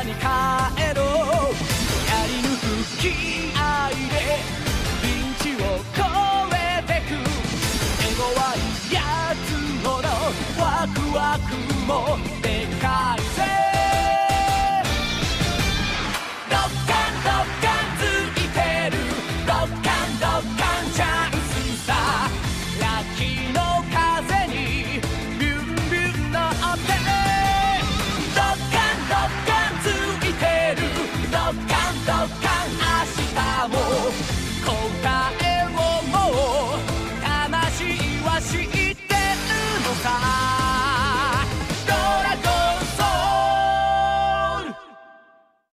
に帰ろう。やり抜く気合いでピンチを越えてく。手強いやつほどワクワクもでかいぜ。ドッカンドッカンついてる。ドッカンドッカンチャンスさ。ラッキーの風にビュンビュン乗ってドッカンドッカンついてる。ドッカンドッカン明日も答え